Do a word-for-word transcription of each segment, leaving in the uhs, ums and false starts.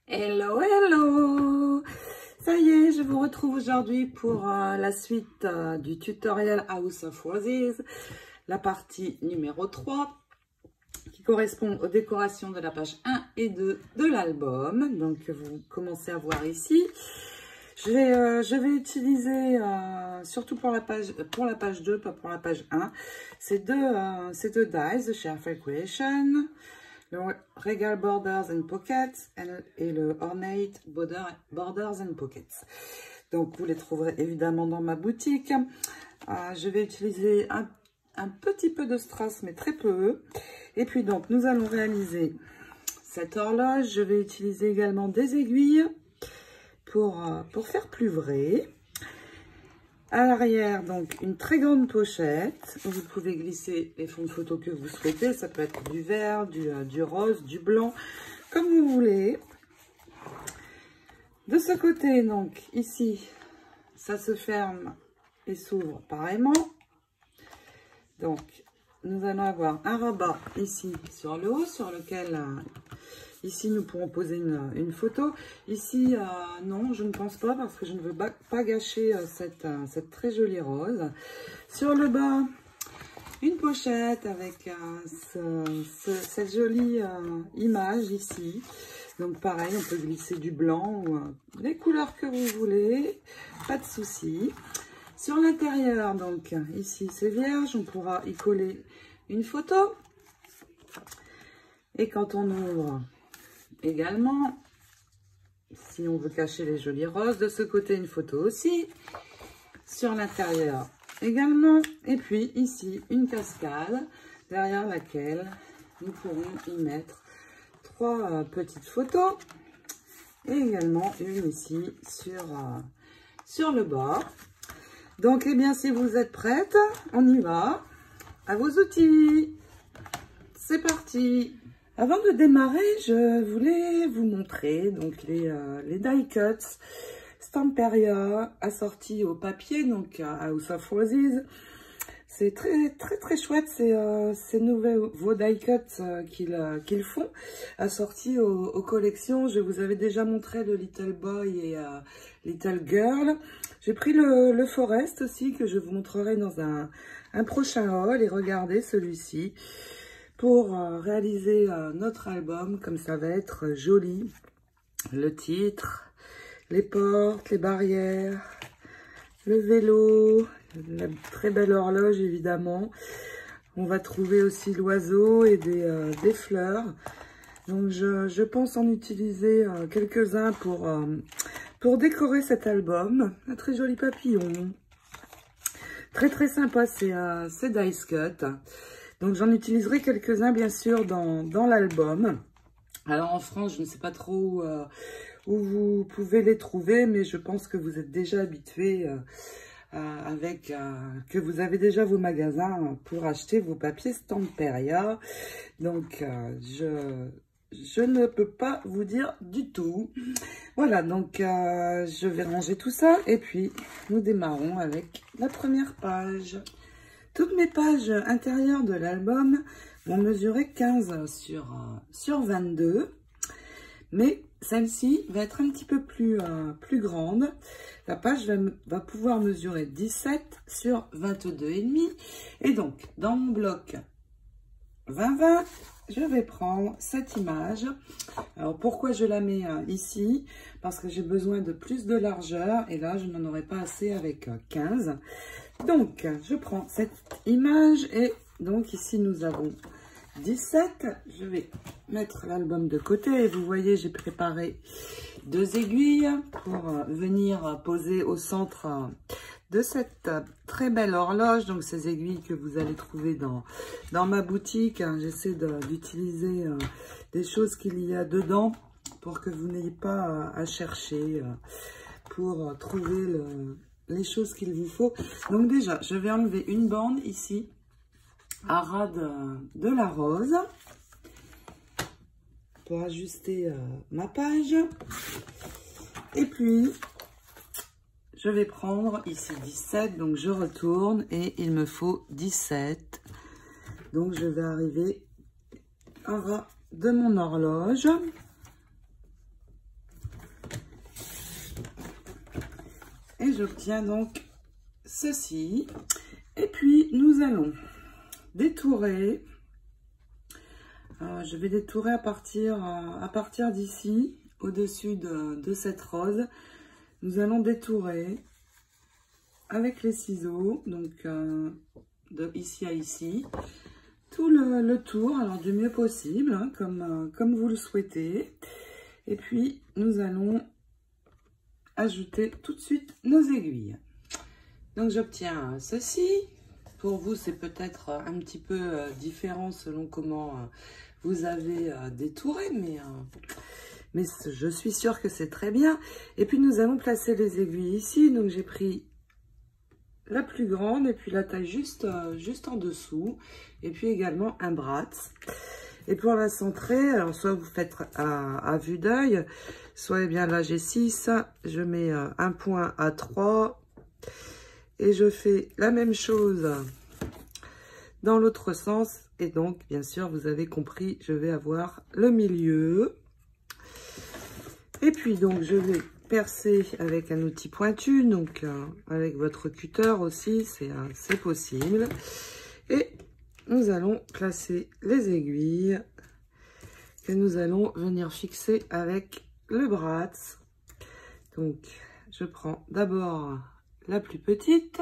Hello, hello! Ça y est, je vous retrouve aujourd'hui pour euh, la suite euh, du tutoriel House of Roses, la partie numéro trois, qui correspond aux décorations de la page un et deux de l'album. Donc, vous commencez à voir ici. Je vais, euh, je vais utiliser, euh, surtout pour la, page, pour la page deux, pas pour la page un, ces deux, euh, ces deux dies de chez Affair Creation. Le Regal Borders and Pockets et le Ornate Border, Borders and Pockets. Donc, vous les trouverez évidemment dans ma boutique. Euh, je vais utiliser un, un petit peu de strass, mais très peu. Et puis, donc, nous allons réaliser cette horloge. Je vais utiliser également des aiguilles pour, euh, pour faire plus vrai. À l'arrière, donc, une très grande pochette où vous pouvez glisser les fonds de photo que vous souhaitez. Ça peut être du vert, du, euh, du rose, du blanc, comme vous voulez. De ce côté, donc, ici, ça se ferme et s'ouvre pareillement. Donc, nous allons avoir un rabat ici sur le haut, sur lequel... Euh, Ici, nous pourrons poser une, une photo. Ici, euh, non, je ne pense pas parce que je ne veux pas, pas gâcher euh, cette, euh, cette très jolie rose. Sur le bas, une pochette avec euh, ce, ce, cette jolie euh, image ici. Donc, pareil, on peut glisser du blanc ou euh, les couleurs que vous voulez. Pas de souci. Sur l'intérieur, donc, ici, c'est vierge. On pourra y coller une photo. Et quand on ouvre... Également, si on veut cacher les jolies roses, de ce côté, une photo aussi. Sur l'intérieur également. Et puis ici, une cascade derrière laquelle nous pourrons y mettre trois euh, petites photos. Et également une ici sur, euh, sur le bord. Donc, eh bien, si vous êtes prête, on y va. À vos outils. C'est parti. Avant de démarrer, je voulais vous montrer donc les, euh, les die cuts Stamperia assortis au papier, donc à House of Roses. C'est très très très chouette ces, euh, ces nouveaux die cuts euh, qu'ils euh, qu'ils font, assortis aux, aux collections. Je vous avais déjà montré le Little Boy et euh, Little Girl. J'ai pris le, le Forest aussi, que je vous montrerai dans un, un prochain haul. Et regardez celui-ci. Pour euh, réaliser euh, notre album, comme ça va être euh, joli, le titre, les portes, les barrières, le vélo, la très belle horloge évidemment. On va trouver aussi l'oiseau et des, euh, des fleurs. Donc je, je pense en utiliser euh, quelques-uns pour, euh, pour décorer cet album. Un très joli papillon. Très très sympa, c'est euh, dice cut. Donc, j'en utiliserai quelques-uns, bien sûr, dans, dans l'album. Alors, en France, je ne sais pas trop où, euh, où vous pouvez les trouver, mais je pense que vous êtes déjà habitués euh, euh, avec... Euh, que vous avez déjà vos magasins pour acheter vos papiers Stamperia. Donc, euh, je, je ne peux pas vous dire du tout. Voilà, donc, euh, je vais ranger tout ça. Et puis, nous démarrons avec la première page. Toutes mes pages intérieures de l'album vont mesurer quinze sur, euh, sur vingt-deux. Mais celle-ci va être un petit peu plus, euh, plus grande. La page va, va pouvoir mesurer dix-sept sur vingt-deux virgule cinq. Et donc, dans mon bloc vingt vingt, je vais prendre cette image. Alors, pourquoi je la mets euh, ici? Parce que j'ai besoin de plus de largeur. Et là, je n'en aurai pas assez avec euh, quinze. Donc, je prends cette image et donc ici, nous avons dix-sept. Je vais mettre l'album de côté et vous voyez, j'ai préparé deux aiguilles pour euh, venir poser au centre euh, de cette euh, très belle horloge. Donc, ces aiguilles que vous allez trouver dans, dans ma boutique. Hein, j'essaie d'utiliser euh, des choses qu'il y a dedans pour que vous n'ayez pas euh, à chercher euh, pour euh, trouver le... les choses qu'il vous faut. Donc déjà, je vais enlever une bande ici à ras de, de la rose pour ajuster euh, ma page. Et puis, je vais prendre ici dix-sept, donc je retourne et il me faut dix-sept. Donc, je vais arriver à ras de mon horloge. Et j'obtiens donc ceci. Et puis, nous allons détourer. Euh, je vais détourer à partir, euh, à partir d'ici, au-dessus de, de cette rose. Nous allons détourer avec les ciseaux, donc euh, de ici à ici, tout le, le tour, alors du mieux possible, hein, comme, euh, comme vous le souhaitez. Et puis, nous allons ajouter tout de suite nos aiguilles. Donc, j'obtiens ceci. Pour vous, c'est peut-être un petit peu euh, différent selon comment euh, vous avez euh, détouré, mais, euh, mais je suis sûre que c'est très bien. Et puis, nous allons placer les aiguilles ici. Donc, j'ai pris la plus grande et puis la taille juste, euh, juste en dessous. Et puis également un bratz. Et pour la centrer, alors soit vous faites à, à vue d'œil, soit eh bien là j'ai six, je mets euh, un point à trois et je fais la même chose dans l'autre sens. Et donc bien sûr vous avez compris, je vais avoir le milieu. Et puis donc je vais percer avec un outil pointu, donc euh, avec votre cutter aussi, c'est euh, c'est possible. Et nous allons placer les aiguilles que nous allons venir fixer avec le bratz. Donc, je prends d'abord la plus petite,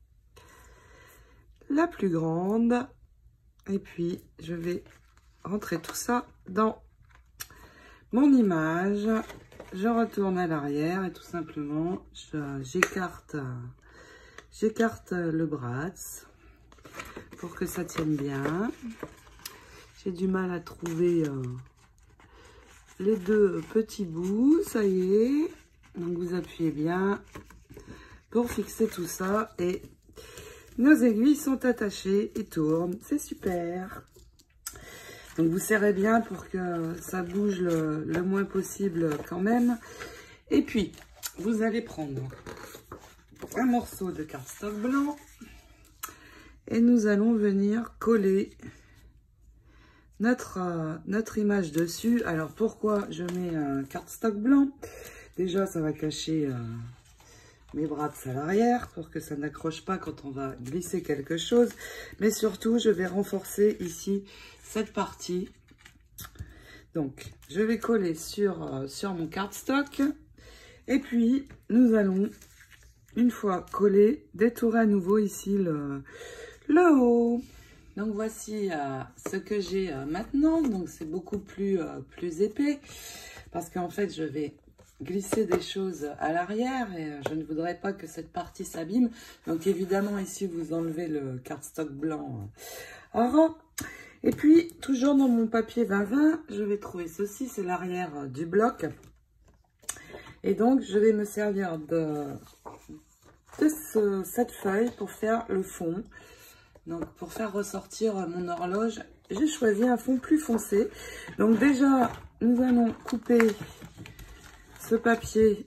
la plus grande, et puis je vais rentrer tout ça dans mon image. Je retourne à l'arrière et tout simplement, j'écarte j'écarte le bratz pour que ça tienne bien. J'ai du mal à trouver euh, les deux petits bouts, ça y est. Donc vous appuyez bien pour fixer tout ça et nos aiguilles sont attachées et tournent, c'est super. Donc vous serrez bien pour que ça bouge le, le moins possible quand même. Et puis vous allez prendre un morceau de cardstock blanc. Et nous allons venir coller notre, euh, notre image dessus. Alors, pourquoi je mets un cardstock blanc? Déjà, ça va cacher euh, mes bratz à l'arrière pour que ça n'accroche pas quand on va glisser quelque chose. Mais surtout, je vais renforcer ici cette partie. Donc, je vais coller sur, euh, sur mon cardstock. Et puis, nous allons, une fois collé, détourer à nouveau ici le... le haut. Donc voici euh, ce que j'ai euh, maintenant. Donc c'est beaucoup plus, euh, plus épais parce qu'en fait je vais glisser des choses à l'arrière et euh, je ne voudrais pas que cette partie s'abîme. Donc évidemment ici vous enlevez le cardstock blanc euh, à ras. Et puis toujours dans mon papier vingt vingt, je vais trouver ceci, c'est l'arrière euh, du bloc. Et donc je vais me servir de, de ce, cette feuille pour faire le fond. Donc, pour faire ressortir mon horloge, j'ai choisi un fond plus foncé. Donc, déjà, nous allons couper ce papier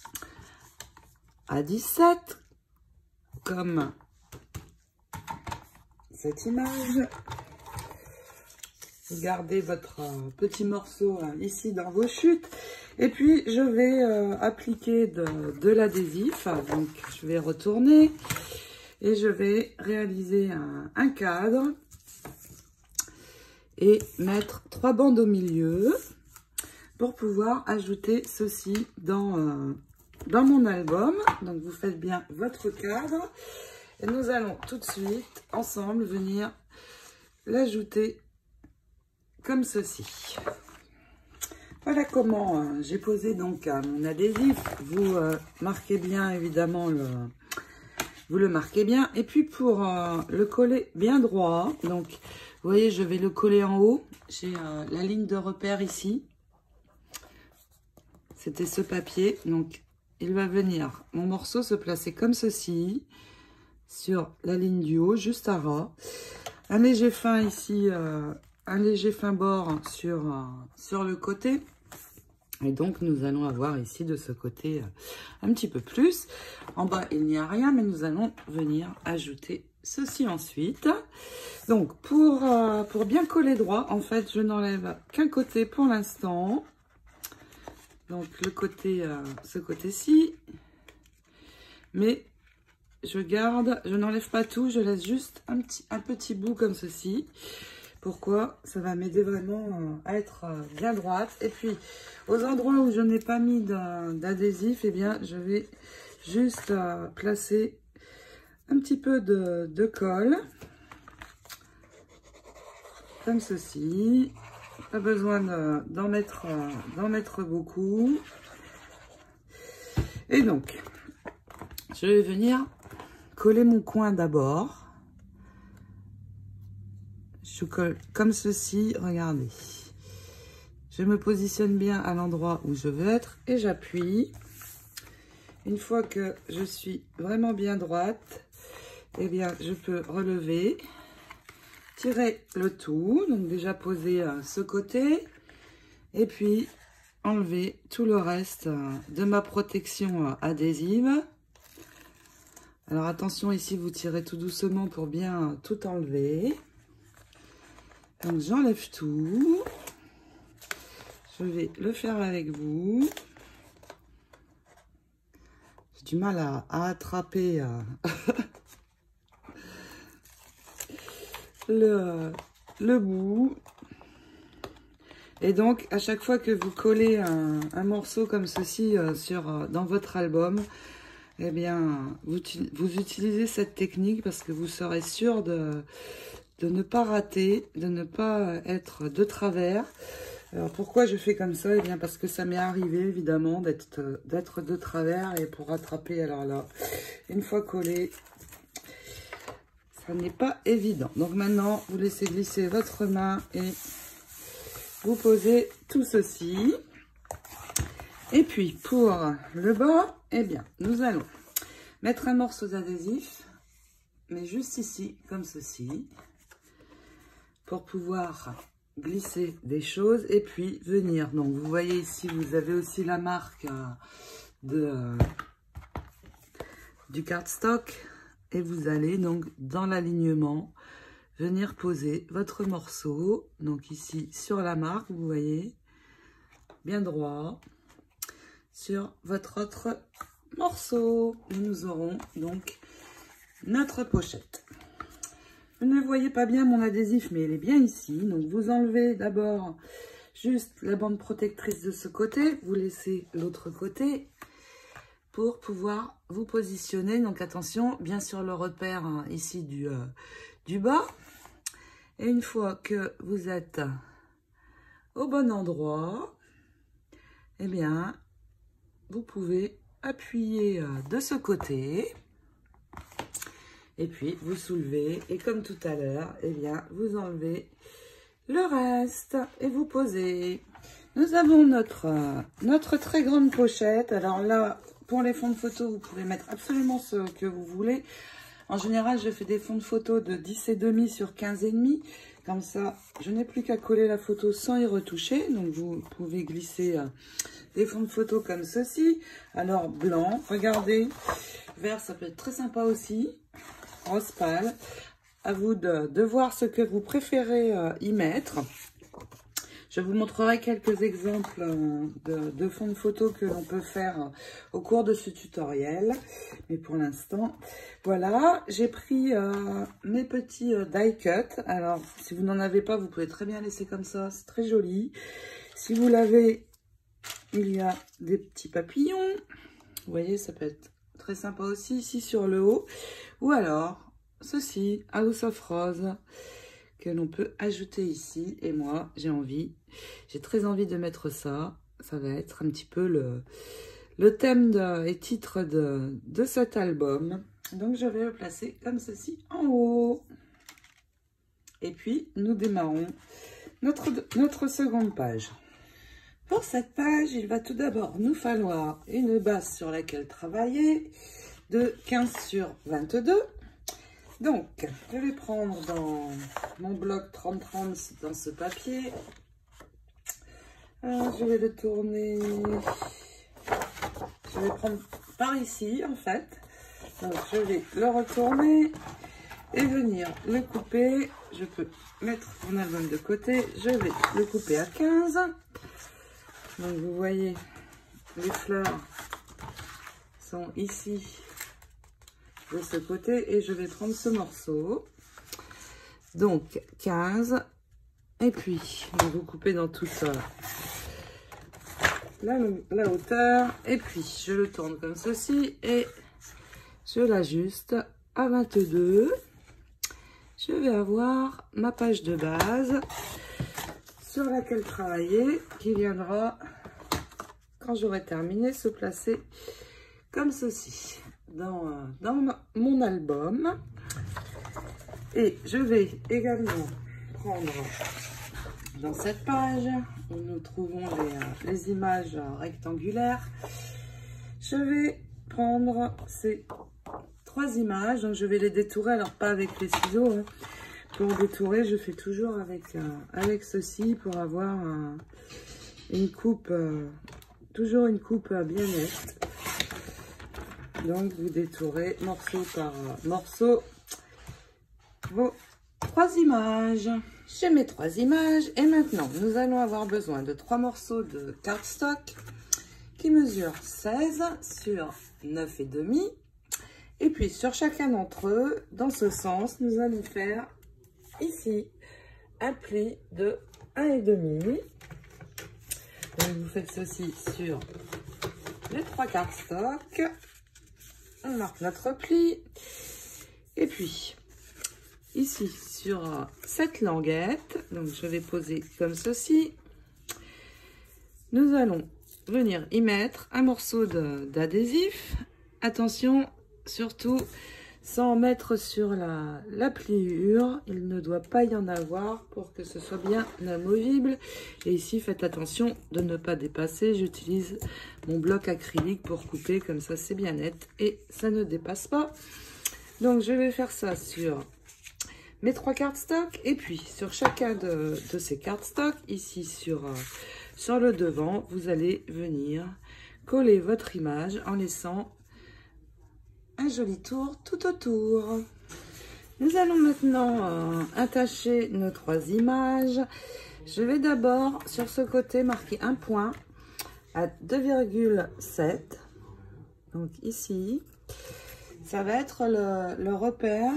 à dix-sept, comme cette image. Vous gardez votre petit morceau ici dans vos chutes. Et puis, je vais euh, appliquer de, de l'adhésif. Donc, je vais retourner. Et je vais réaliser un, un cadre et mettre trois bandes au milieu pour pouvoir ajouter ceci dans, euh, dans mon album. Donc, vous faites bien votre cadre. Et nous allons tout de suite, ensemble, venir l'ajouter comme ceci. Voilà comment euh, j'ai posé donc euh, mon adhésif. Vous euh, marquez bien, évidemment, le... Vous le marquez bien. Et puis pour euh, le coller bien droit, donc vous voyez, je vais le coller en haut. J'ai euh, la ligne de repère ici. C'était ce papier. Donc il va venir, mon morceau se placer comme ceci, sur la ligne du haut, juste à ras. Un léger fin ici, euh, un léger fin bord sur, euh, sur le côté. Et donc, nous allons avoir ici, de ce côté, un petit peu plus. En bas, il n'y a rien, mais nous allons venir ajouter ceci ensuite. Donc, pour, euh, pour bien coller droit, en fait, je n'enlève qu'un côté pour l'instant. Donc, le côté, euh, ce côté-ci. Mais je garde, je n'enlève pas tout, je laisse juste un petit, un petit bout comme ceci. Pourquoi? Ça va m'aider vraiment à être bien droite. Et puis, aux endroits où je n'ai pas mis d'adhésif, eh bien, je vais juste placer un petit peu de, de colle. Comme ceci. Pas besoin d'en mettre, d'en mettre beaucoup. Et donc, je vais venir coller mon coin d'abord. Je colle comme ceci, regardez. Je me positionne bien à l'endroit où je veux être et j'appuie. Une fois que je suis vraiment bien droite, eh bien, je peux relever, tirer le tout, donc déjà poser ce côté, et puis enlever tout le reste de ma protection adhésive. Alors attention, ici, vous tirez tout doucement pour bien tout enlever. Donc j'enlève tout. Je vais le faire avec vous. J'ai du mal à, à attraper euh, le, le bout. Et donc à chaque fois que vous collez un, un morceau comme ceci euh, sur, euh, dans votre album, eh bien vous, vous utilisez cette technique parce que vous serez sûr de... de ne pas rater, de ne pas être de travers. Alors pourquoi je fais comme ça? Eh bien parce que ça m'est arrivé évidemment d'être d'être de travers et pour rattraper, alors là, une fois collé, ça n'est pas évident. Donc maintenant, vous laissez glisser votre main et vous posez tout ceci. Et puis pour le bas, eh bien nous allons mettre un morceau d'adhésif, mais juste ici, comme ceci, pour pouvoir glisser des choses et puis venir. Donc vous voyez ici, vous avez aussi la marque de euh, du cardstock et vous allez donc dans l'alignement venir poser votre morceau. Donc ici sur la marque, vous voyez, bien droit sur votre autre morceau. Et nous aurons donc notre pochette. Vous ne voyez pas bien mon adhésif, mais il est bien ici. Donc, vous enlevez d'abord juste la bande protectrice de ce côté. Vous laissez l'autre côté pour pouvoir vous positionner. Donc, attention, bien sûr, le repère hein, ici du, euh, du bas. Et une fois que vous êtes au bon endroit, eh bien, vous pouvez appuyer euh, de ce côté. Et puis, vous soulevez et comme tout à l'heure, eh bien, vous enlevez le reste et vous posez. Nous avons notre, euh, notre très grande pochette. Alors là, pour les fonds de photo, vous pouvez mettre absolument ce que vous voulez. En général, je fais des fonds de photo de dix et demi sur quinze et demi. Comme ça, je n'ai plus qu'à coller la photo sans y retoucher. Donc, vous pouvez glisser euh, des fonds de photo comme ceci. Alors, blanc, regardez. Vert, ça peut être très sympa aussi. Rose pâle, à vous de, de voir ce que vous préférez euh, y mettre. Je vous montrerai quelques exemples euh, de, de fonds de photo que l'on peut faire euh, au cours de ce tutoriel. Mais pour l'instant, voilà, j'ai pris euh, mes petits euh, die cut. Alors, si vous n'en avez pas, vous pouvez très bien laisser comme ça, c'est très joli. Si vous l'avez, il y a des petits papillons. Vous voyez, ça peut être très sympa aussi ici sur le haut. Ou alors, ceci, House of Rose, que l'on peut ajouter ici. Et moi, j'ai envie, j'ai très envie de mettre ça. Ça va être un petit peu le, le thème de, et titre de, de cet album. Donc, je vais le placer comme ceci en haut. Et puis, nous démarrons notre, notre seconde page. Pour cette page, il va tout d'abord nous falloir une base sur laquelle travailler de quinze sur vingt-deux. Donc, je vais prendre dans mon bloc trente trente, dans ce papier. Alors, je vais le tourner. Je vais prendre par ici, en fait. Donc, je vais le retourner et venir le couper. Je peux mettre mon album de côté. Je vais le couper à quinze. Donc, vous voyez, les fleurs sont ici de ce côté et je vais prendre ce morceau. Donc quinze. Et puis, vous coupez dans toute la, la hauteur. Et puis, je le tourne comme ceci et je l'ajuste à vingt-deux. Je vais avoir ma page de base sur laquelle travailler qui viendra, quand j'aurai terminé, se placer comme ceci dans, dans mon album. Et je vais également prendre dans cette page où nous trouvons les, les images rectangulaires. Je vais prendre ces trois images, donc je vais les détourer, alors pas avec les ciseaux, hein. Pour détourer, je fais toujours avec, euh, avec ceci pour avoir euh, une coupe, euh, toujours une coupe euh, bien nette. Donc vous détourez morceau par euh, morceau vos trois images. J'ai mes trois images et maintenant nous allons avoir besoin de trois morceaux de cardstock qui mesurent seize sur neuf et demi. Et puis sur chacun d'entre eux, dans ce sens, nous allons faire ici un pli de un et demi. Donc vous faites ceci sur les trois cardstock. On marque notre pli. Et puis ici sur cette languette, donc je vais poser comme ceci. Nous allons venir y mettre un morceau d'adhésif. Attention, surtout sans mettre sur la, la pliure, il ne doit pas y en avoir pour que ce soit bien amovible. Et ici, faites attention de ne pas dépasser. J'utilise mon bloc acrylique pour couper, comme ça c'est bien net et ça ne dépasse pas. Donc je vais faire ça sur mes trois cardstock et puis sur chacun de, de ces cardstock, ici sur, euh, sur le devant, vous allez venir coller votre image en laissant un joli tour tout autour. Nous allons maintenant euh, attacher nos trois images. Je vais d'abord sur ce côté marquer un point à deux virgule sept. Donc ici, ça va être le, le repère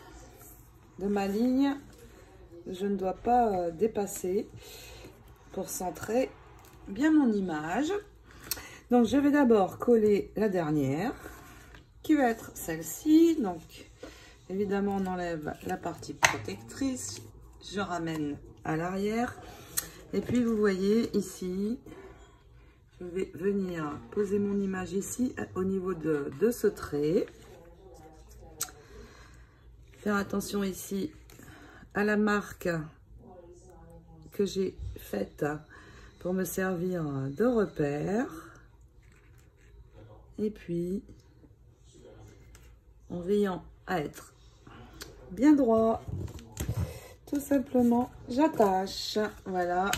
de ma ligne. Je ne dois pas euh, dépasser pour centrer bien mon image. Donc je vais d'abord coller la dernière qui va être celle-ci. Donc évidemment on enlève la partie protectrice, je ramène à l'arrière et puis vous voyez ici, je vais venir poser mon image ici au niveau de, de ce trait. Faire attention ici à la marque que j'ai faite pour me servir de repère. Et puis, en veillant à être bien droit, tout simplement, j'attache. Voilà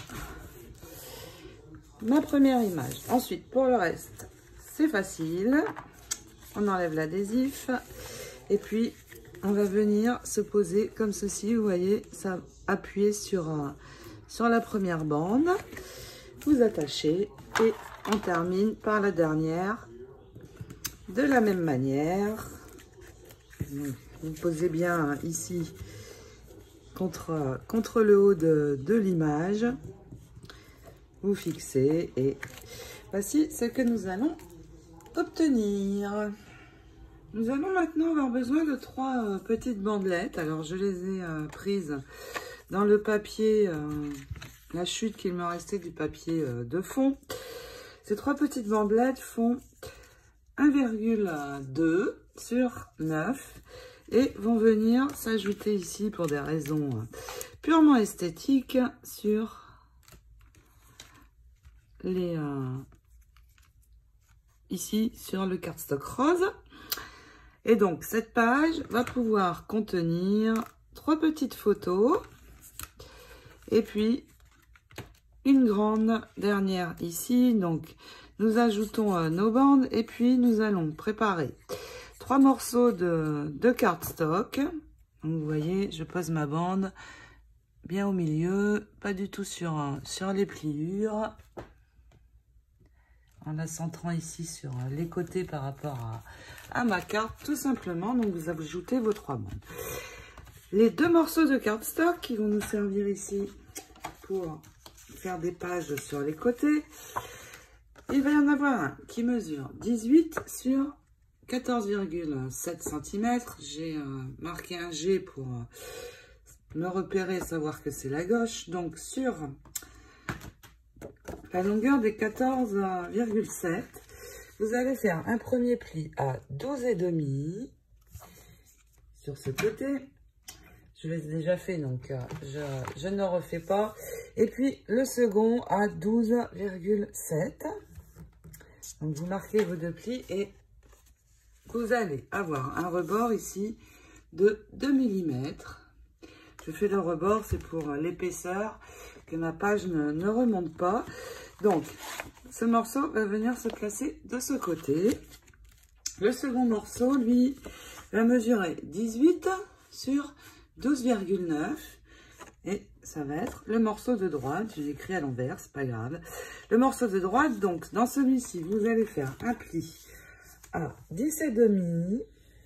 ma première image. Ensuite, pour le reste, c'est facile. On enlève l'adhésif et puis on va venir se poser comme ceci. Vous voyez, ça appuie sur, euh, sur la première bande. Vous attachez et on termine par la dernière de la même manière. Vous posez bien ici contre, contre le haut de, de l'image. Vous fixez et voici ce que nous allons obtenir. Nous allons maintenant avoir besoin de trois euh, petites bandelettes. Alors je les ai euh, prises dans le papier, euh, la chute qu'il me restait du papier euh, de fond. Ces trois petites bandelettes font un virgule deux sur neuf et vont venir s'ajouter ici pour des raisons purement esthétiques sur les euh, ici sur le cardstock rose. Et donc cette page va pouvoir contenir trois petites photos et puis une grande dernière ici. Donc nous ajoutons euh, nos bandes et puis nous allons préparer trois morceaux de, de cardstock. Donc, vous voyez, je pose ma bande bien au milieu, pas du tout sur, sur les pliures. en la centrant ici sur les côtés par rapport à, à ma carte, tout simplement. Donc, vous ajoutez vos trois bandes. Les deux morceaux de cardstock qui vont nous servir ici pour faire des pages sur les côtés. Il va y en avoir un qui mesure dix-huit sur quatorze virgule sept centimètres. J'ai euh, marqué un G pour euh, me repérer, savoir que c'est la gauche. Donc, sur la longueur des quatorze virgule sept, vous allez faire un premier pli à douze et demi sur ce côté. Je l'ai déjà fait, donc euh, je, je ne refais pas. Et puis, le second à douze virgule sept. Donc, vous marquez vos deux plis et vous allez avoir un rebord ici de deux millimètres. Je fais le rebord, c'est pour l'épaisseur, que ma page ne, ne remonte pas. Donc, ce morceau va venir se placer de ce côté. Le second morceau, lui, va mesurer dix-huit sur douze virgule neuf. Et ça va être le morceau de droite. J'ai écrit à l'envers, c'est pas grave. Le morceau de droite, donc, dans celui-ci, vous allez faire un pli à dix et demi.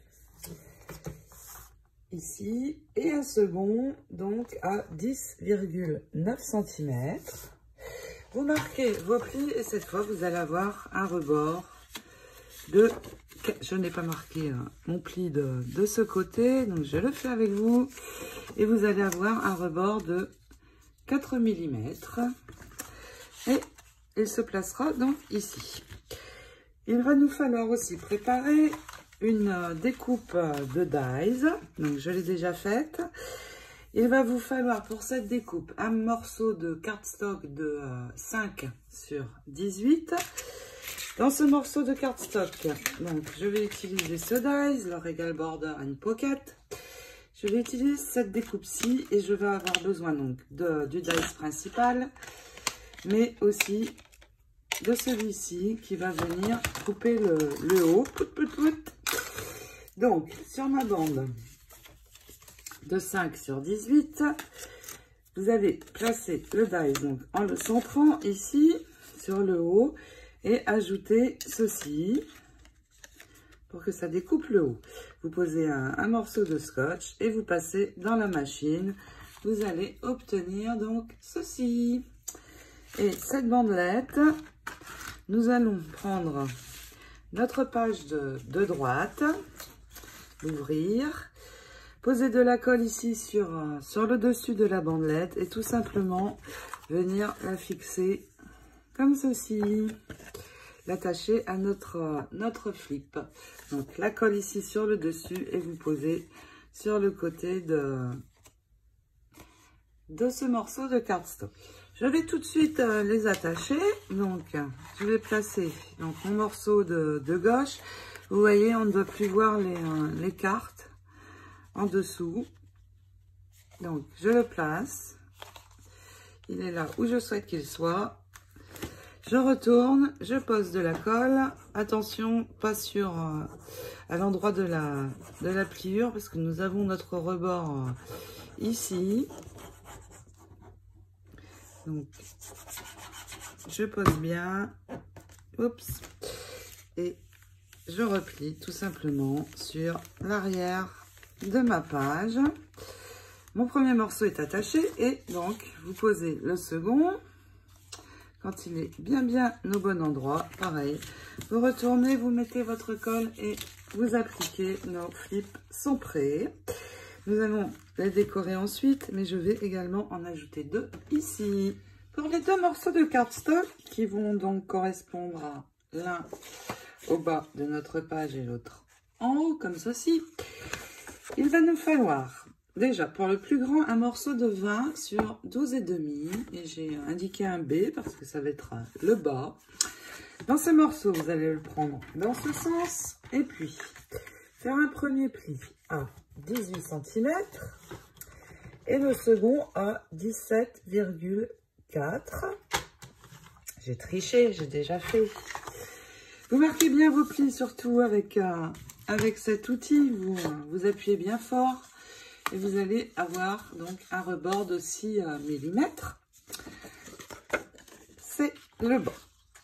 Ici, et un second, donc, à dix virgule neuf centimètres. Vous marquez vos plis et cette fois, vous allez avoir un rebord de... Je n'ai pas marqué euh, mon pli de, de ce côté, donc je le fais avec vous. Et vous allez avoir un rebord de quatre millimètres. Et il se placera donc ici. Il va nous falloir aussi préparer une euh, découpe de dies. Donc je l'ai déjà faite. Il va vous falloir pour cette découpe un morceau de cardstock de euh, cinq sur dix-huit. Dans ce morceau de cardstock, donc je vais utiliser ce dies, le Regal Border and Pocket. Je vais utiliser cette découpe-ci et je vais avoir besoin donc de, du dies principal, mais aussi de celui-ci qui va venir couper le, le haut. Pout, pout, pout. Donc, sur ma bande de cinq sur dix-huit, vous allez placer le dies donc, en le centrant ici sur le haut et ajouter ceci pour que ça découpe le haut. Vous posez un, un morceau de scotch et vous passez dans la machine. Vous allez obtenir donc ceci. Et cette bandelette, nous allons prendre notre page de, de droite, l'ouvrir, poser de la colle ici sur, sur le dessus de la bandelette et tout simplement venir la fixer comme ceci, l'attacher à notre, notre flip. Donc la colle ici sur le dessus et vous posez sur le côté de, de ce morceau de cardstock. Je vais tout de suite euh, les attacher. Donc je vais placer donc, mon morceau de, de gauche. Vous voyez, on ne doit plus voir les, euh, les cartes en dessous. Donc je le place. Il est là où je souhaite qu'il soit. Je retourne, je pose de la colle. Attention, pas sur euh, à l'endroit de la, de la pliure parce que nous avons notre rebord euh, ici. Donc, je pose bien. Oups. Et je replie tout simplement sur l'arrière de ma page. Mon premier morceau est attaché et donc vous posez le second. Quand il est bien bien au bon endroit, pareil, vous retournez, vous mettez votre colle et vous appliquez. Nos flips sont prêts. Nous allons les décorer ensuite, mais je vais également en ajouter deux ici. Pour les deux morceaux de cardstock qui vont donc correspondre à l'un au bas de notre page et l'autre en haut, comme ceci, il va nous falloir déjà, pour le plus grand, un morceau de vingt sur douze et demi. Et j'ai indiqué un B parce que ça va être le bas. Dans ce morceau, vous allez le prendre dans ce sens. Et puis, faire un premier pli à dix-huit centimètres. Et le second à dix-sept virgule quatre. J'ai triché, j'ai déjà fait. Vous marquez bien vos plis, surtout avec, euh, avec cet outil. Vous, vous appuyez bien fort. Et vous allez avoir donc un rebord de six millimètres. C'est le bas.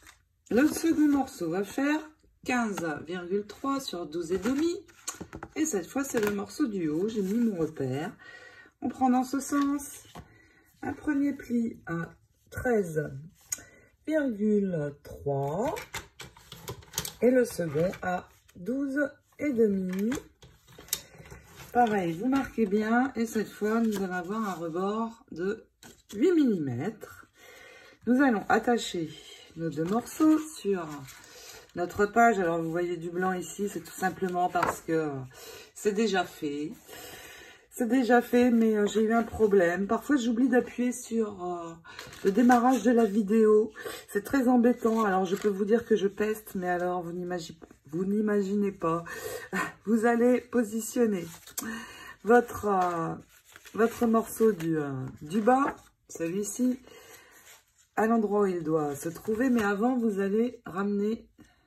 le second morceau va faire quinze virgule trois sur douze et demi. Et cette fois, c'est le morceau du haut. J'ai mis mon repère. On prend dans ce sens un premier pli à treize virgule trois et le second à douze et demi. Pareil, vous marquez bien et cette fois, nous allons avoir un rebord de huit millimètres. Nous allons attacher nos deux morceaux sur notre page. Alors, vous voyez du blanc ici, c'est tout simplement parce que c'est déjà fait. C'est déjà fait, mais euh, j'ai eu un problème. Parfois, j'oublie d'appuyer sur euh, le démarrage de la vidéo. C'est très embêtant. Alors, je peux vous dire que je peste, mais alors, vous n'imaginez vous n'imaginez pas. Vous allez positionner votre, euh, votre morceau du, euh, du bas, celui-ci, à l'endroit où il doit se trouver. Mais avant, vous allez ramener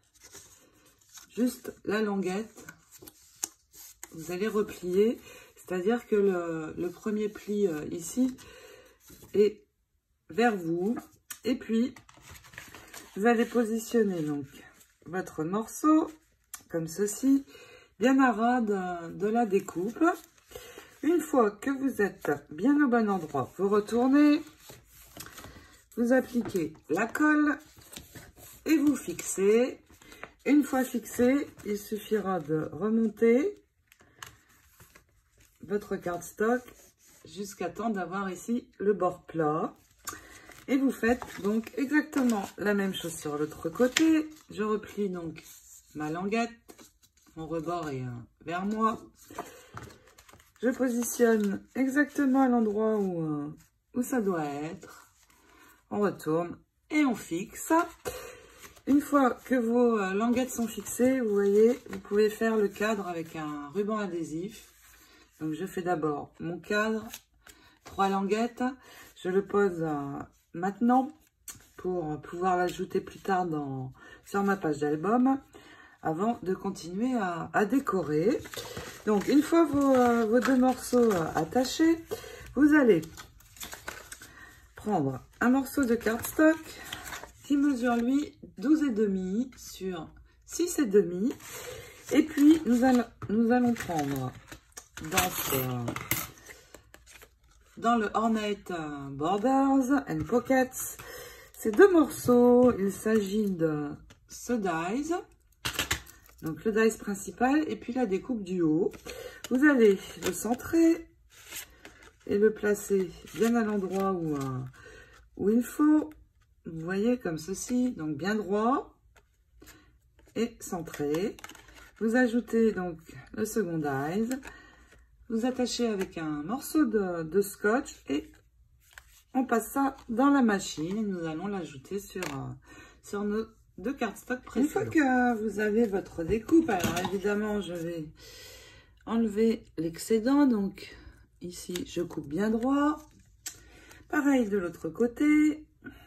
juste la languette. Vous allez replier. C'est-à-dire que le, le premier pli euh, ici est vers vous. Et puis, vous allez positionner donc votre morceau comme ceci, bien à ras de, de la découpe. Une fois que vous êtes bien au bon endroit, vous retournez, vous appliquez la colle et vous fixez. Une fois fixé, il suffira de remonter votre cardstock jusqu'à temps d'avoir ici le bord plat. Et vous faites donc exactement la même chose sur l'autre côté. Je replie donc ma languette. Mon rebord est vers moi. Je positionne exactement à l'endroit où, où ça doit être. On retourne et on fixe. Une fois que vos languettes sont fixées, vous voyez, vous pouvez faire le cadre avec un ruban adhésif. Donc, je fais d'abord mon cadre, trois languettes. Je le pose euh, maintenant pour pouvoir l'ajouter plus tard dans, sur ma page d'album avant de continuer à, à décorer. Donc, une fois vos, euh, vos deux morceaux euh, attachés, vous allez prendre un morceau de cardstock qui mesure, lui, douze et demi sur six et demi. Et puis, nous allons, nous allons prendre dans, ce, dans le Ornate Borders and Pockets ces deux morceaux. Il s'agit de ce dies, donc le dies principal, et puis la découpe du haut. Vous allez le centrer et le placer bien à l'endroit où, où il faut. Vous voyez, comme ceci, donc bien droit et centré. Vous ajoutez donc le second dies. Vous attachez avec un morceau de, de scotch et on passe ça dans la machine et nous allons l'ajouter sur, euh, sur nos deux cardstock précédents. Une fois que vous avez votre découpe, alors évidemment je vais enlever l'excédent. Donc ici je coupe bien droit. Pareil de l'autre côté.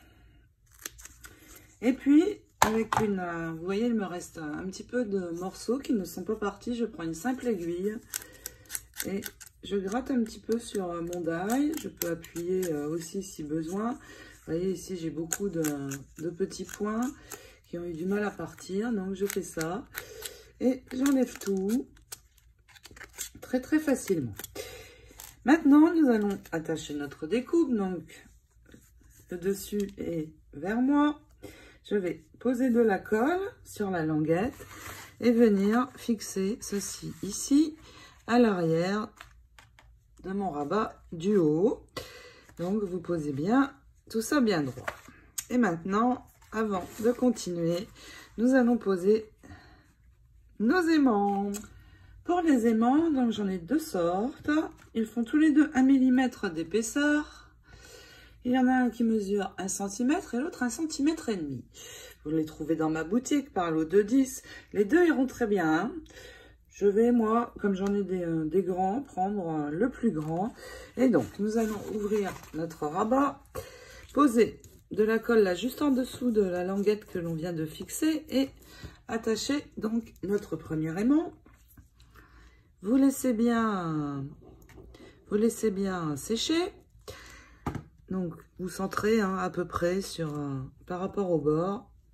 Et puis avec une, euh, vous voyez, il me reste un petit peu de morceaux qui ne sont pas partis. Je prends une simple aiguille. Et je gratte un petit peu sur mon die. Je peux appuyer aussi si besoin. Vous voyez ici, j'ai beaucoup de, de petits points qui ont eu du mal à partir. Donc, je fais ça. Et j'enlève tout très, très facilement. Maintenant, nous allons attacher notre découpe. Donc, le dessus est vers moi. Je vais poser de la colle sur la languette et venir fixer ceci ici, à l'arrière de mon rabat du haut. Donc, vous posez bien tout ça bien droit. Et maintenant, avant de continuer, nous allons poser nos aimants. Pour les aimants, donc j'en ai deux sortes. Ils font tous les deux un millimètre d'épaisseur. Il y en a un qui mesure un centimètre et l'autre un centimètre et demi. Vous les trouvez dans ma boutique par lot de dix. Les deux iront très bien. Hein. Je vais, moi, comme j'en ai des, euh, des grands, prendre euh, le plus grand. Et donc, nous allons ouvrir notre rabat, poser de la colle là juste en dessous de la languette que l'on vient de fixer et attacher donc notre premier aimant. Vous laissez bien, vous laissez bien sécher. Donc, vous centrez hein, à peu près sur, euh, par rapport au bord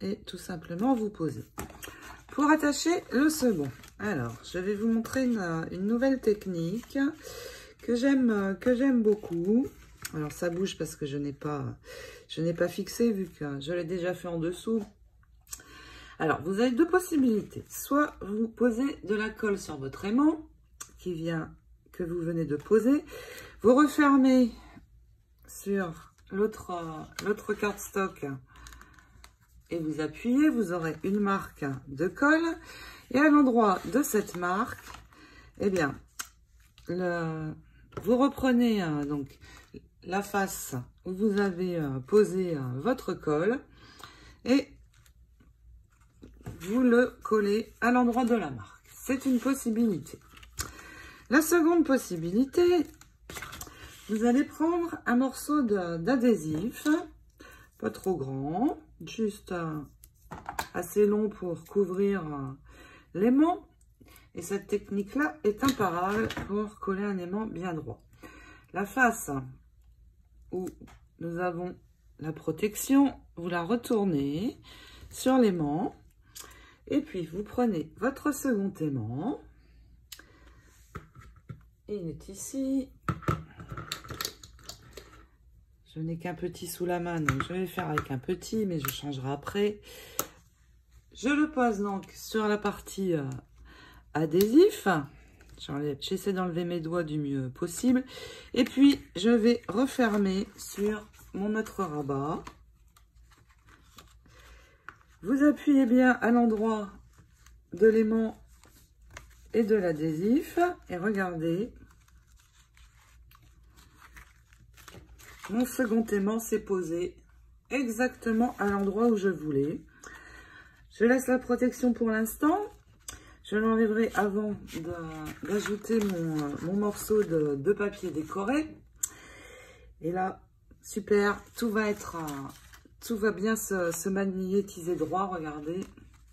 et tout simplement vous poser. Pour attacher le second, alors je vais vous montrer une, une nouvelle technique que j'aime que j'aime beaucoup. Alors ça bouge parce que je n'ai pas je n'ai pas fixé vu que je l'ai déjà fait en dessous. Alors vous avez deux possibilités, soit vous posez de la colle sur votre aimant qui vient que vous venez de poser, vous refermez sur l'autre l'autre cardstock et vous appuyez, vous aurez une marque de colle et à l'endroit de cette marque, eh bien, le, vous reprenez euh, donc la face où vous avez euh, posé euh, votre colle et vous le collez à l'endroit de la marque. C'est une possibilité. La seconde possibilité, vous allez prendre un morceau d'adhésif, pas trop grand, juste euh, assez long pour couvrir euh, l'aimant. Et cette technique-là est imparable pour coller un aimant bien droit. La face où nous avons la protection, vous la retournez sur l'aimant. Et puis, vous prenez votre second aimant. Il est ici. Je n'ai qu'un petit sous la main, donc je vais faire avec un petit, mais je changerai après. Je le pose donc sur la partie euh, adhésif. J'essaie d'enlever mes doigts du mieux possible. Et puis, je vais refermer sur mon autre rabat. Vous appuyez bien à l'endroit de l'aimant et de l'adhésif. Et regardez, mon second aimant s'est posé exactement à l'endroit où je voulais. Je laisse la protection pour l'instant. Je l'enlèverai avant d'ajouter mon, mon morceau de, de papier décoré. Et là, super, tout va être, tout va bien se, se magnétiser droit, regardez.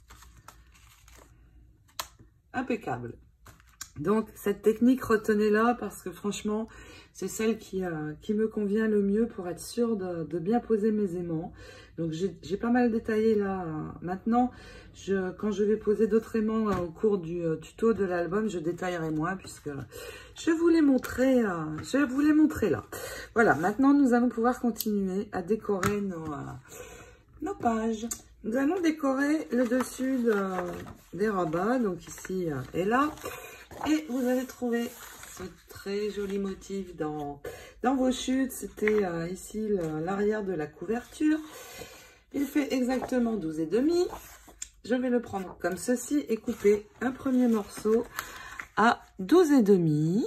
Impeccable. Donc, cette technique, retenez-la parce que franchement, c'est celle qui, euh, qui me convient le mieux pour être sûre de, de bien poser mes aimants. Donc, j'ai pas mal détaillé là. Euh, maintenant, je, quand je vais poser d'autres aimants euh, au cours du euh, tuto de l'album, je détaillerai moins puisque je vous l'ai montré, euh, je vous l'ai montré là. Voilà, maintenant, nous allons pouvoir continuer à décorer nos, euh, nos pages. Nous allons décorer le dessus de, des rabats, donc ici euh, et là. Et vous allez trouver ce très joli motif dans, dans vos chutes. C'était euh, ici l'arrière de la couverture. Il fait exactement douze et demi. Je vais le prendre comme ceci et couper un premier morceau à douze et demi.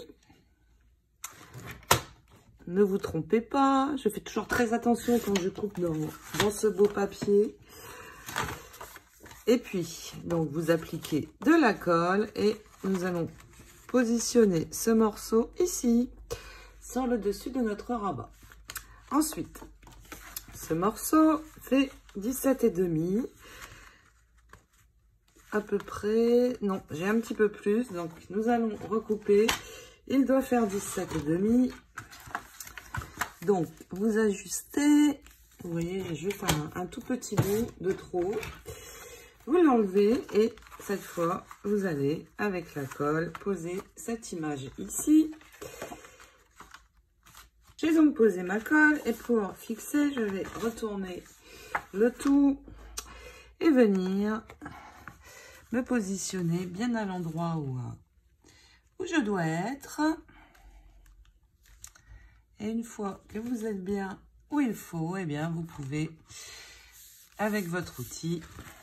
Ne vous trompez pas. Je fais toujours très attention quand je coupe dans, dans ce beau papier. Et puis, donc vous appliquez de la colle et nous allons positionner ce morceau ici, sur le dessus de notre rabat. Ensuite, ce morceau fait dix-sept et demi, à peu près, non, j'ai un petit peu plus, donc nous allons recouper. Il doit faire dix-sept et demi. Donc, vous ajustez, vous voyez, j'ai juste un, un tout petit bout de trop. Vous l'enlevez et cette fois, vous allez, avec la colle, poser cette image ici. J'ai donc posé ma colle et pour fixer, je vais retourner le tout et venir me positionner bien à l'endroit où, où je dois être. Et une fois que vous êtes bien où il faut, eh bien, vous pouvez, avec votre outil,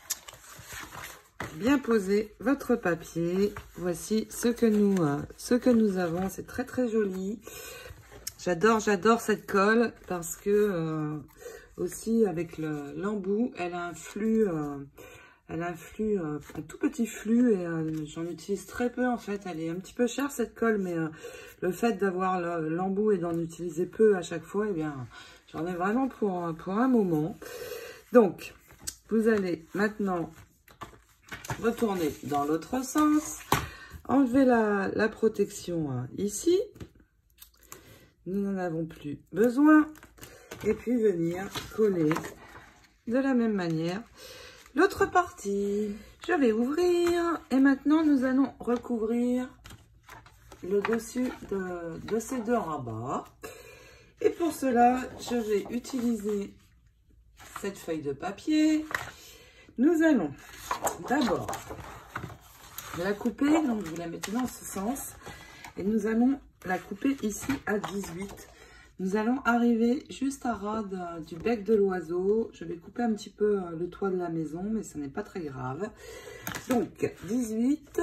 bien poser votre papier. Voici ce que nous, euh, ce que nous avons. C'est très très joli. J'adore, j'adore cette colle parce que euh, aussi avec l'embout, elle a un flux, euh, elle a un flux, euh, un tout petit flux et euh, j'en utilise très peu en fait. Elle est un petit peu chère cette colle, mais euh, le fait d'avoir l'embout et d'en utiliser peu à chaque fois, eh bien, j'en ai vraiment pour pour un moment. Donc, vous allez maintenant retourner dans l'autre sens, enlever la, la protection hein, ici, nous n'en avons plus besoin, et puis venir coller de la même manière l'autre partie. Je vais ouvrir et maintenant nous allons recouvrir le dessus de, de ces deux rabats. Et pour cela, je vais utiliser cette feuille de papier. Nous allons d'abord la couper, donc vous la mettez dans ce sens. Et nous allons la couper ici à dix-huit. Nous allons arriver juste à ras de, du bec de l'oiseau. Je vais couper un petit peu le toit de la maison, mais ce n'est pas très grave. Donc, dix-huit.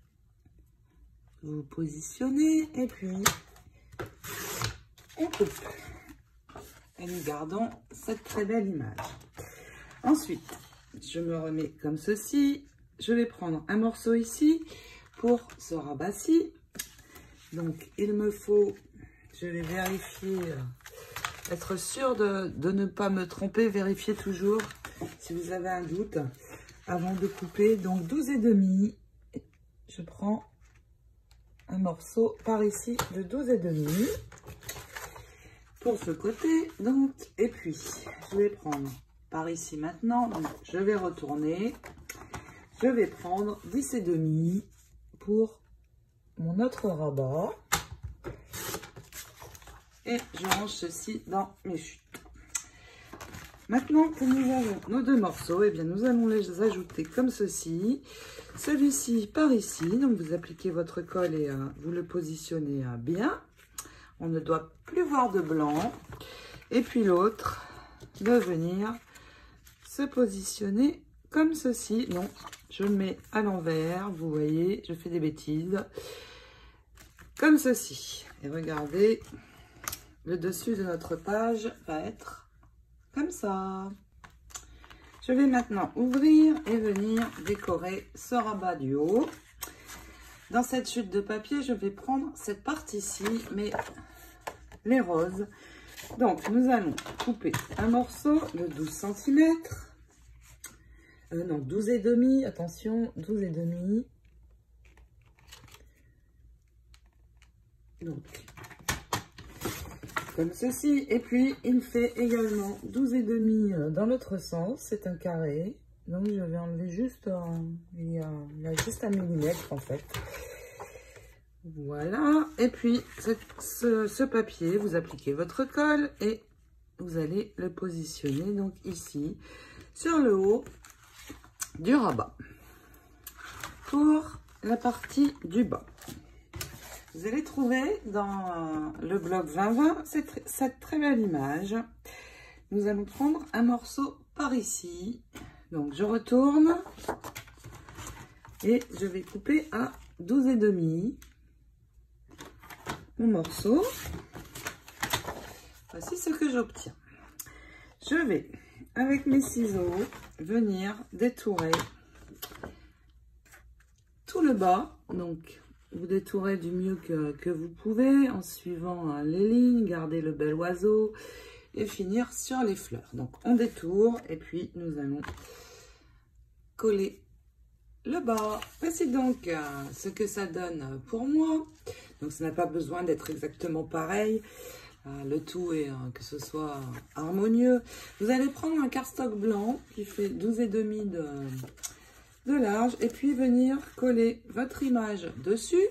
Vous positionnez et puis on coupe. Et nous gardons cette très belle image. Ensuite, je me remets comme ceci. Je vais prendre un morceau ici pour ce rabat-ci. Donc, il me faut... Je vais vérifier, euh, être sûr de, de ne pas me tromper. Vérifiez toujours si vous avez un doute avant de couper. Donc douze et demi, je prends un morceau par ici de douze et demi pour ce côté. Donc, et puis je vais prendre par ici maintenant. Donc, je vais retourner. Je vais prendre dix et demi pour mon autre rabat. Et je range ceci dans mes chutes. Maintenant que nous avons nos deux morceaux, eh bien nous allons les ajouter comme ceci. Celui-ci par ici, donc vous appliquez votre colle et euh, vous le positionnez euh, bien. On ne doit plus voir de blanc. Et puis l'autre, de venir se positionner comme ceci. Non, je le mets à l'envers, vous voyez, je fais des bêtises. Comme ceci. Et regardez... Le dessus de notre page va être comme ça. Je vais maintenant ouvrir et venir décorer ce rabat du haut. Dans cette chute de papier, je vais prendre cette partie-ci, mais les roses. Donc, nous allons couper un morceau de douze centimètres. Euh, non, douze et demi, attention, douze et demi. Donc, comme ceci, et puis il fait également douze et demi dans l'autre sens, c'est un carré, donc je vais enlever juste un, il y a, il y a juste un millimètre en fait. Voilà, et puis ce, ce, ce papier, vous appliquez votre colle et vous allez le positionner donc ici sur le haut du rabat pour la partie du bas. Vous allez trouver dans le blog vingt vingt cette, cette très belle image. Nous allons prendre un morceau par ici. Donc, je retourne et je vais couper à douze et demi mon morceau. Voici ce que j'obtiens. Je vais, avec mes ciseaux, venir détourer tout le bas. Donc, vous détourez du mieux que, que vous pouvez en suivant hein, les lignes, garder le bel oiseau et finir sur les fleurs. Donc on détourne et puis nous allons coller le bas. Voici donc euh, ce que ça donne pour moi. Donc ça n'a pas besoin d'être exactement pareil. Euh, le tout est euh, que ce soit harmonieux. Vous allez prendre un cardstock blanc qui fait douze et demi de... de large et puis venir coller votre image dessus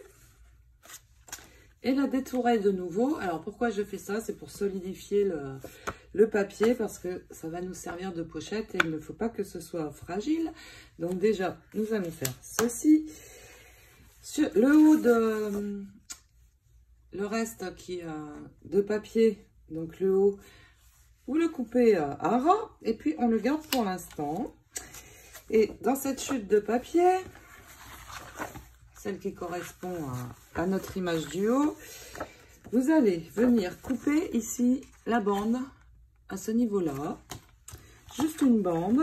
et la détourer de nouveau. Alors pourquoi je fais ça? C'est pour solidifier le, le papier parce que ça va nous servir de pochette et il ne faut pas que ce soit fragile. Donc déjà nous allons faire ceci sur le haut de le reste qui a de papier, donc le haut vous le coupez à ras et puis on le garde pour l'instant. Et dans cette chute de papier, celle qui correspond à, à notre image du haut, vous allez venir couper ici la bande à ce niveau-là. Juste une bande.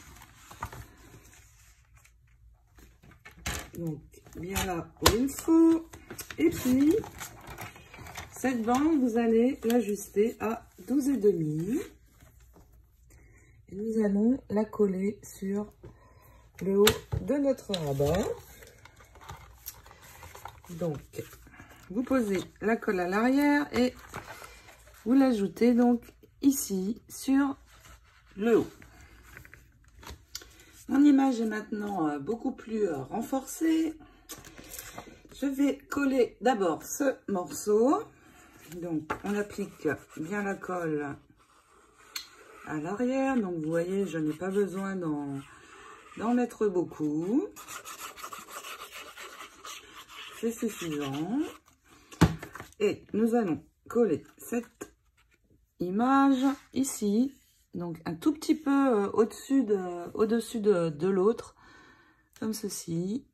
Donc, bien là où il faut. Et puis, cette bande, vous allez l'ajuster à douze et demi. Et nous allons la coller sur le haut de notre rabat. Donc, vous posez la colle à l'arrière et vous l'ajoutez donc ici sur le haut. Mon image est maintenant euh, beaucoup plus euh, renforcée. Je vais coller d'abord ce morceau. Donc, on applique bien la colle à l'arrière. Donc, vous voyez, je n'ai pas besoin d'en d'en mettre beaucoup. C'est suffisant. Et nous allons coller cette image ici. Donc, un tout petit peu euh, au-dessus de, au-dessus de, de l'autre. Comme ceci.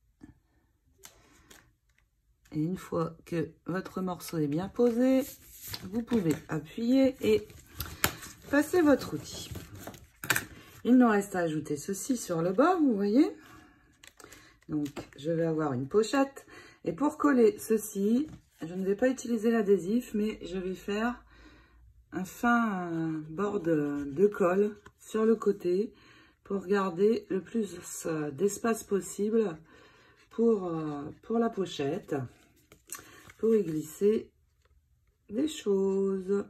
Et une fois que votre morceau est bien posé, vous pouvez appuyer et passer votre outil. Il nous reste à ajouter ceci sur le bas, vous voyez. Donc, je vais avoir une pochette. Et pour coller ceci, je ne vais pas utiliser l'adhésif, mais je vais faire un fin bord de, de colle sur le côté pour garder le plus d'espace possible pour, pour la pochette, pour y glisser des choses.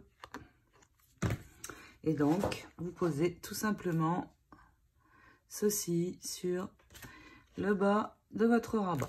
Et donc, vous posez tout simplement ceci sur le bas de votre rabat.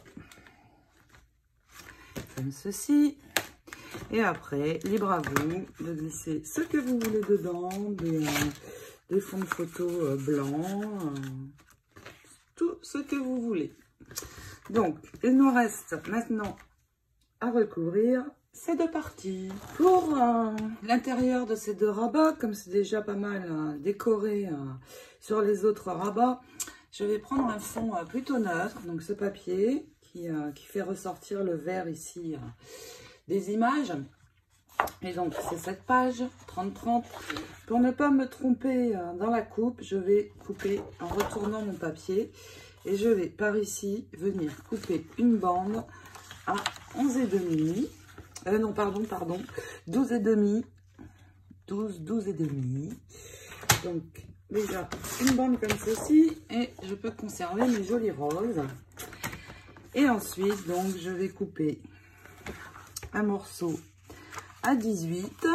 Comme ceci. Et après, libre à vous de glisser ce que vous voulez dedans, des, euh, des fonds de photo euh, blancs, euh, tout ce que vous voulez. Donc, il nous reste maintenant à recouvrir ces deux parties. Pour euh, l'intérieur de ces deux rabats, comme c'est déjà pas mal euh, décoré euh, sur les autres rabats, je vais prendre un fond euh, plutôt neutre, donc ce papier qui, euh, qui fait ressortir le vert ici euh, des images. Et donc, c'est cette page trente trente. Pour ne pas me tromper euh, dans la coupe, je vais couper en retournant mon papier. Et je vais par ici venir couper une bande à onze et demi. Euh, non, pardon, pardon. douze et demi. douze, douze et demi. Donc, déjà, une bande comme ceci. Et je peux conserver mes jolis roses. Et ensuite, donc, je vais couper un morceau à dix-huit.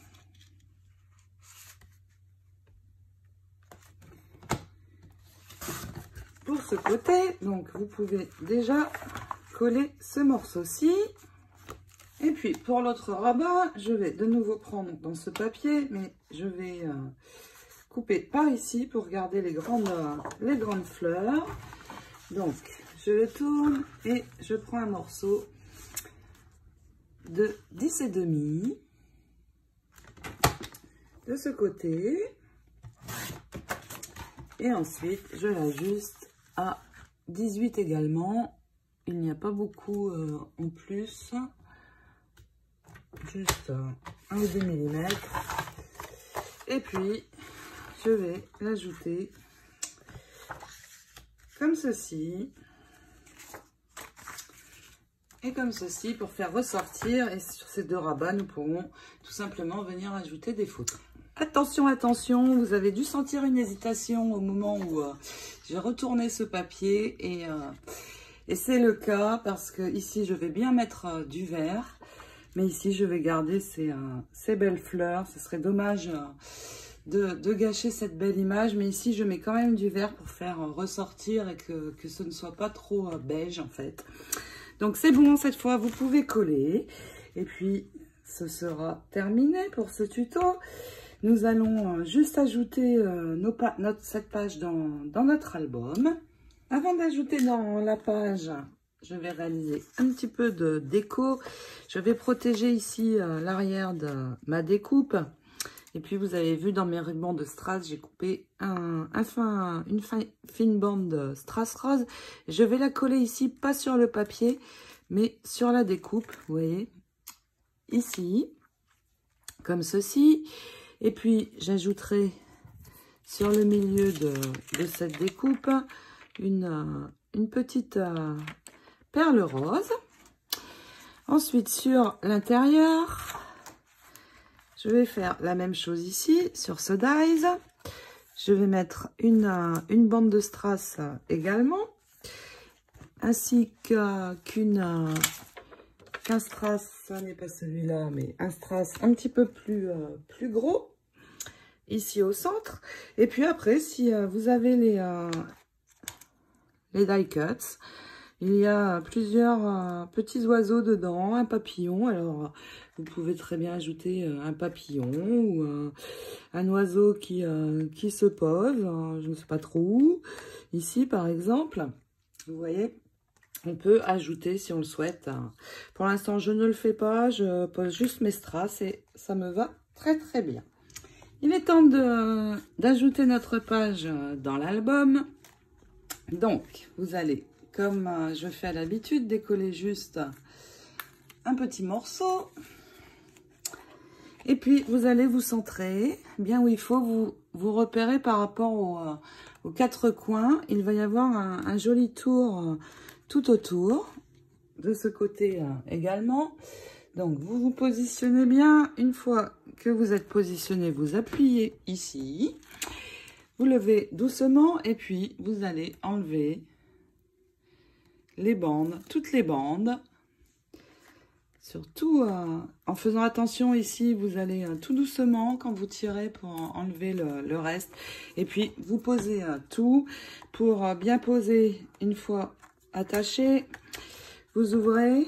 Pour ce côté, donc vous pouvez déjà coller ce morceau-ci. Et puis pour l'autre rabat, je vais de nouveau prendre dans ce papier, mais je vais euh, couper par ici pour garder les grandes, les grandes fleurs. Donc je le tourne et je prends un morceau de dix et demi de ce côté. Et ensuite, je l'ajuste à dix-huit également. Il n'y a pas beaucoup euh, en plus. Juste euh, un ou deux millimètres. Et puis, je vais l'ajouter comme ceci. Et comme ceci pour faire ressortir. Et sur ces deux rabats, nous pourrons tout simplement venir ajouter des photos. Attention, attention, vous avez dû sentir une hésitation au moment où euh, j'ai retourné ce papier. Et, euh, et c'est le cas parce que ici, je vais bien mettre euh, du vert. Mais ici, je vais garder ces, euh, ces belles fleurs. Ce serait dommage euh, de, de gâcher cette belle image. Mais ici, je mets quand même du vert pour faire euh, ressortir et que, que ce ne soit pas trop euh, beige en fait. Donc, c'est bon, cette fois, vous pouvez coller. Et puis, ce sera terminé pour ce tuto. Nous allons juste ajouter euh, nos pa notre, cette page dans, dans notre album. Avant d'ajouter dans la page, je vais réaliser un petit peu de déco. Je vais protéger ici euh, l'arrière de ma découpe. Et puis, vous avez vu dans mes rubans de strass, j'ai coupé un, un fin, une fin, fine bande de strass rose. Je vais la coller ici, pas sur le papier, mais sur la découpe, vous voyez, ici, comme ceci. Et puis, j'ajouterai sur le milieu de, de cette découpe une, une petite euh, perle rose. Ensuite, sur l'intérieur, je vais faire la même chose ici, sur ce dies. Je vais mettre une, euh, une bande de strass euh, également, ainsi qu'une... Euh, qu'un strass, ça n'est pas celui-là, mais un strass un petit peu plus, euh, plus gros. ici au centre. Et puis après, si euh, vous avez les, euh, les die cuts, il y a plusieurs euh, petits oiseaux dedans, un papillon. Alors, vous pouvez très bien ajouter euh, un papillon ou euh, un oiseau qui, euh, qui se pose, euh, je ne sais pas trop où. Ici, par exemple, vous voyez, on peut ajouter si on le souhaite. Pour l'instant, je ne le fais pas, je pose juste mes strass et ça me va très très bien. Il est temps de d'ajouter notre page dans l'album. Donc, vous allez, comme je fais à l'habitude, décoller juste un petit morceau. Et puis, vous allez vous centrer bien où il faut. Vous, vous repérer par rapport au, aux quatre coins. Il va y avoir un, un joli tour tout autour. De ce côté également. Donc, vous vous positionnez bien. Une fois que vous êtes positionné, vous appuyez ici. Vous levez doucement et puis vous allez enlever les bandes, toutes les bandes. Surtout euh, en faisant attention ici, vous allez euh, tout doucement quand vous tirez pour enlever le, le reste. Et puis, vous posez euh, tout pour euh, bien poser une fois attaché. Vous ouvrez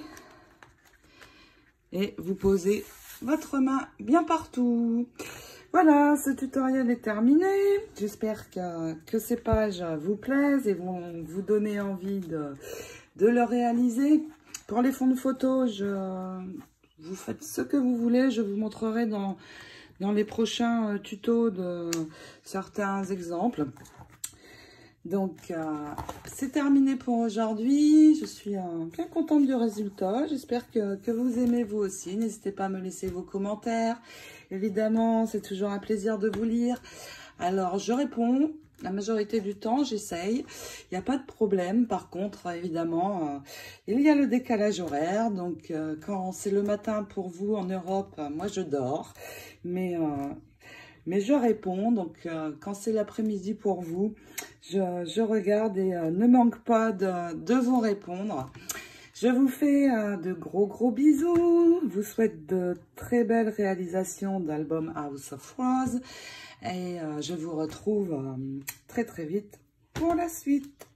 et vous posez votre main bien partout. Voilà, ce tutoriel est terminé. J'espère que, que ces pages vous plaisent et vont vous donner envie de, de le réaliser. Pour les fonds de photo, je, vous faites ce que vous voulez. Je vous montrerai dans, dans les prochains tutos de certains exemples. Donc, euh, c'est terminé pour aujourd'hui. Je suis euh, bien contente du résultat. J'espère que, que vous aimez vous aussi. N'hésitez pas à me laisser vos commentaires. Évidemment, c'est toujours un plaisir de vous lire. Alors, je réponds. La majorité du temps, j'essaye. Il n'y a pas de problème. Par contre, évidemment, euh, il y a le décalage horaire. Donc, euh, quand c'est le matin pour vous en Europe, euh, moi, je dors. Mais... Euh, Mais je réponds, donc euh, quand c'est l'après-midi pour vous, je, je regarde et euh, ne manque pas de, de vous répondre. Je vous fais euh, de gros gros bisous, vous souhaite de très belles réalisations d'album House of Rose et euh, je vous retrouve euh, très très vite pour la suite.